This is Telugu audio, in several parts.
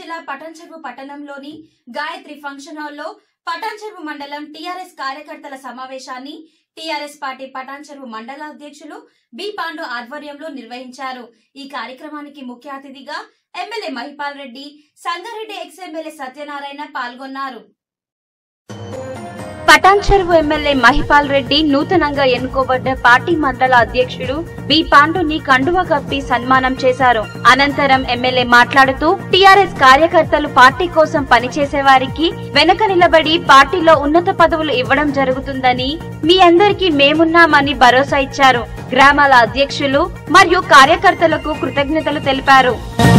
జిల్లా పటాన్చెరు పట్టణంలోని గాయత్రి ఫంక్షన్ హాల్లో పటాన్చెరు మండలం టీఆర్ఎస్ కార్యకర్తల సమావేశాన్ని టీఆర్ఎస్ పార్టీ పటాన్చెరు మండల అధ్యక్షులు బి పాండు ఆధ్వర్యంలో నిర్వహించారు। ఈ కార్యక్రమానికి ముఖ్య అతిథిగా MLA Mahipal Reddy, Sangareddy ex MLA Satyanarayana పాల్గొన్నారు। పటాన్చెరు ఎమ్మెల్యే మహిపాల్ రెడ్డి నూతనంగా ఎన్నుకోబడ్డ పార్టీ మండల అధ్యక్షుడు బి పాండుని కండువా కప్పి సన్మానం చేశారు। అనంతరం ఎమ్మెల్యే మాట్లాడుతూ టీఆర్ఎస్ కార్యకర్తలు పార్టీ కోసం పనిచేసే వారికి వెనక నిలబడి పార్టీలో ఉన్నత పదవులు ఇవ్వడం జరుగుతుందని, మీ అందరికీ మేమున్నామని భరోసా ఇచ్చారు। గ్రామాల అధ్యక్షులు మరియు కార్యకర్తలకు కృతజ్ఞతలు తెలిపారు।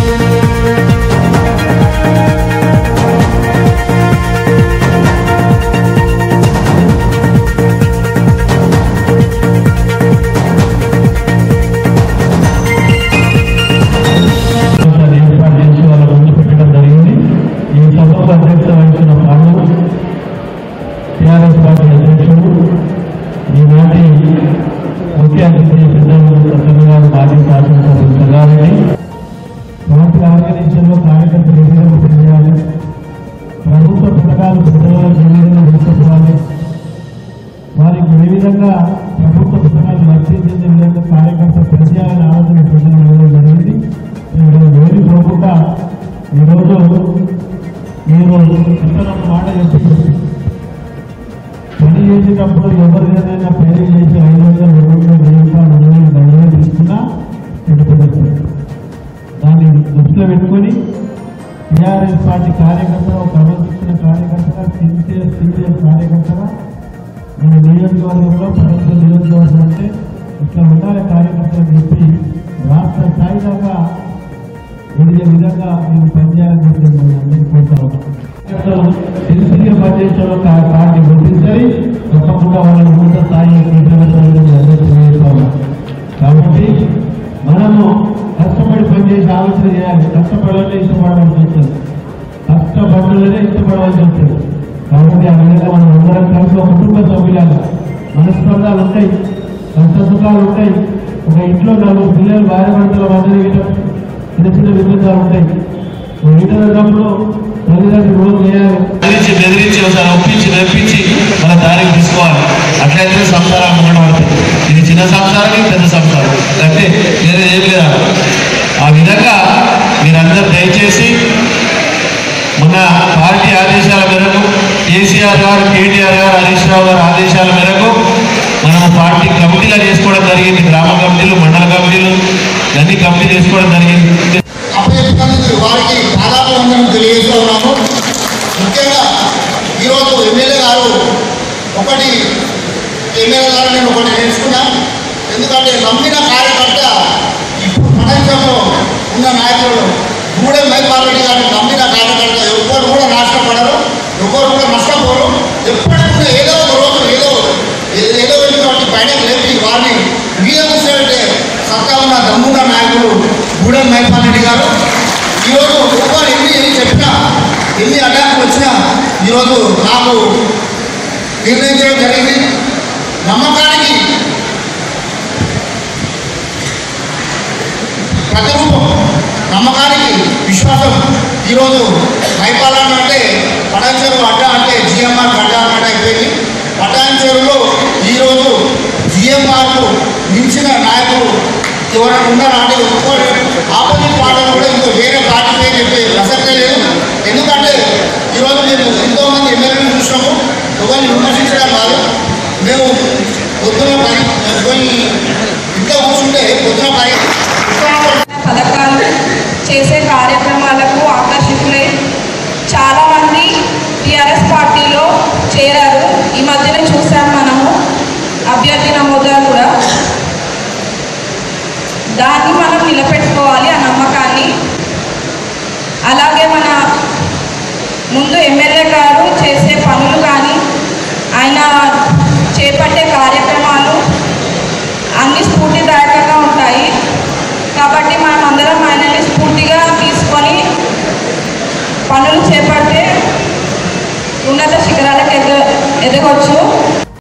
ప్రభుత్వ పథకాలు ప్రజలకు ఏ విధంగా తీసుకుపోవాలి, వారికి ఏ విధంగా ప్రభుత్వ పథకాలు వర్తించే విధంగా కార్యకర్త ప్రజాన్ని ఆలోచన ప్రజలు జరిగింది। వేడిపోకుండా ఈరోజు మీరు ఇతర మాట చెప్పి పని చేసేటప్పుడు ఎవరికైనా పని చేసి 500, 200 తీసుకున్నా పెట్టుకోవచ్చు। దాన్ని దృష్టిలో పెట్టుకొని టీఆర్ఎస్ పార్టీ కార్యకర్తగా, క్రమశిక్షణ కార్యకర్తగా, సిన్సియర్ కార్యకర్తగా మన నియోజకవర్గంలో ప్రభుత్వ నియోజకవర్గం అంటే ఇట్లా ఉండాలి కార్యకర్తలు చెప్పి రాష్ట్ర స్థాయి దాకా ఎదిగే విధంగా నేను పనిచేయాలని చెప్పి అందరికీ కోరుతా ఉన్నాను। సిన్సియర్గా పనిచేసే పార్టీ గుర్తించాలి, తప్పకుండా వాళ్ళని ఉన్నత స్థాయి కాబట్టి మనము కష్టపడి పనిచేసి ఆలోచన చేయాలి। కష్టపడాలంటే ఇష్టపడవలసి వస్తుంది, కష్టపడాలనే ఇష్టపడవలసి వస్తుంది। కాబట్టి ఆ విధంగా మనం అందరం కలిసి ఒక కుటుంబ సభ్యులాగా మనస్పర్ధాలు ఉంటాయి, కష్ట సుఖాలు ఉంటాయి। ఒక ఇంట్లో 4 పిల్లలు భార్య భర్తల మధ్య చిన్న చిన్న విభేదాలు ఉంటాయి। వీటప్పుడు తల్లిదండ్రులు రోజు చేయాలి, బెదిరించి ఒకసారి ఒప్పించి మెప్పించి మన దారికి తీసుకోవాలి। అట్లయితే సంసారాలు ముంగడబడతాయి। ఇది చిన్న సంసారం, పెద్ద సంసారం, అంటే వేరే ఏం లేదా। ఆ విధంగా మీరందరూ దయచేసి మన పార్టీ ఆదేశాల మేరకు కేసీఆర్ గారు, కేటీఆర్ గారు, హరీష్ రావు గారు ఆదేశాల మేరకు మనం పార్టీ కమిటీలు చేసుకోవడం జరిగింది। గ్రామ కమిటీలు, మండల కమిటీలు అన్ని కమిటీలు చేసుకోవడం జరిగింది। వారికి ఆదాయం తెలియజేస్తూ ఉన్నాము। ముఖ్యంగా ఈరోజు ఎమ్మెల్యే గారు నేను ఒకటి నేర్చుకున్నా। ఎందుకంటే నమ్మిన కార్యకర్త ఇప్పుడు ప్రపంచంలో ఉన్న నాయకులు గూడెం మహిపాల్ రెడ్డి గారిని నమ్మిన కార్యకర్త ఎవ్వరు కూడా నష్టపడరు, ఎవ్వరు కూడా నష్టపోరు। ఎప్పటికి కూడా ఏదో ఒక రోజు ఏదో వాటి పైన లేపి వారిని మీద కూర్చోబెట్టే సత్తా ఉన్న దమ్మున్న నాయకుడు గూడెం మహిపాల్ రెడ్డి గారు। ఈరోజు ఎవ్వరు ఎన్ని చెప్పినా, ఎన్ని అడ్డాలకు వచ్చినా ఈరోజు నాకు నిర్ణయించడం జరిగింది। నమ్మకానికి ప్రతిరూపం, నమ్మకానికి విశ్వాసం। ఈరోజు మహిపాలన అంటే పటాన్చెరు అడ్డా అంటే జిఎంఆర్ అడ్డా అన్నట్టు అయిపోయింది। పటాన్చెరులో ఈరోజు జిఎంఆర్కు మించిన నాయకులు ఎవరైనా ఉన్నారంటే ఒప్పుకోండి। ఆపోజిట్ పార్టీలు కూడా ఇంకో వేరే పార్టీ పేరు చెప్పే ప్రసక్తే లేదు। ఎందుకంటే ఈరోజు మేము ఎంతోమంది ఎమ్మెల్యేలు చూసినాము, ఎవరిని విమర్శించడం కాదు। మేము పొద్దున పోయి ఇంట్లో కూర్చుంటే పొద్దున పథకాలు చేసే కార్యక్రమాలకు ఆకర్షితులై చాలామంది టీఆర్ఎస్ పార్టీలో చేరారు। ఈ మధ్యన చూసాం మనము అభ్యర్థి నమోదుగా కూడా। దాన్ని మనం నిలబెట్టుకోవాలి, ఆ నమ్మకాన్ని। అలాగే మన ముందు ఎమ్మెల్యే గారు చేసే పనులు కానీ, ఆయన చేపట్టే కార్యక్రమాలు అన్ని స్ఫూర్తిదాయకంగా ఉంటాయి। కాబట్టి మనం అందరం ఆయనని స్ఫూర్తిగా తీసుకొని పనులు చేపడితే ఉన్నత శిఖరాలకు ఎదగవచ్చు।